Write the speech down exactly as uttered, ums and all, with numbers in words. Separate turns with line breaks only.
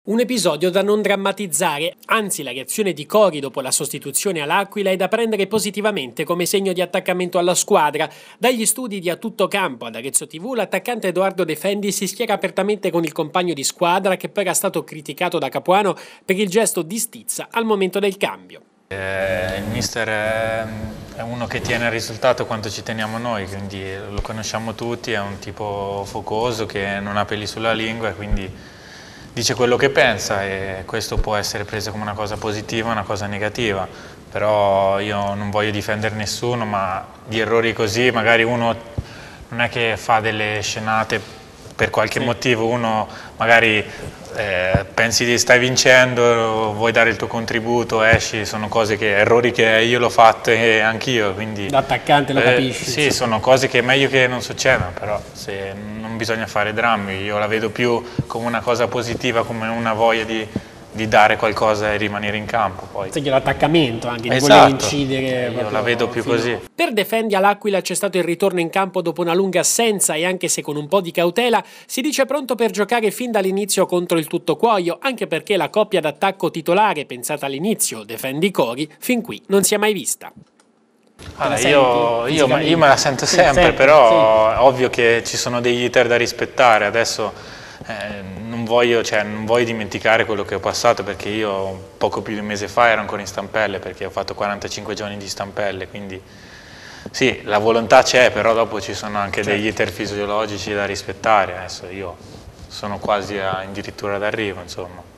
Un episodio da non drammatizzare, anzi la reazione di Cori dopo la sostituzione all'Aquila è da prendere positivamente come segno di attaccamento alla squadra. Dagli studi di A Tutto Campo ad Arezzo tivù, l'attaccante Edoardo Defendi si schiera apertamente con il compagno di squadra che poi era stato criticato da Capuano per il gesto di stizza al momento del cambio.
Eh, il mister è, è uno che tiene il risultato quanto ci teniamo noi, quindi lo conosciamo tutti, è un tipo focoso che non ha peli sulla lingua e quindi dice quello che pensa e questo può essere preso come una cosa positiva o una cosa negativa, però io non voglio difendere nessuno, ma di errori così magari uno non è che fa delle scenate per qualche sì. motivo, uno magari eh, pensi di stai vincendo, vuoi dare il tuo contributo, esci, sono cose che, errori che io l'ho fatto e anch'io, quindi
l'attaccante lo
eh,
capisci.
Sì, sì, sono cose che è meglio che non succedano, però se non bisogna fare drammi, io la vedo più come una cosa positiva, come una voglia di, di dare qualcosa e rimanere in campo. Poi.
Sì, l'attaccamento anche, di
esatto.
voler incidere.
Io la vedo più fino. così.
Per Defendi all'Aquila c'è stato il ritorno in campo dopo una lunga assenza e anche se con un po' di cautela si dice pronto per giocare fin dall'inizio contro il Tuttocuoio, anche perché la coppia d'attacco titolare pensata all'inizio, Defendi-Cori, fin qui non si è mai vista.
Allora, io, io, io me la sento sì, sempre, sempre, però sì. È ovvio che ci sono degli iter da rispettare, adesso eh, non, voglio, cioè, non voglio dimenticare quello che ho passato perché io poco più di un mese fa ero ancora in stampelle perché ho fatto quarantacinque giorni di stampelle, quindi sì, la volontà c'è, però dopo ci sono anche certo. degli iter fisiologici da rispettare, adesso io sono quasi addirittura d'arrivo, insomma.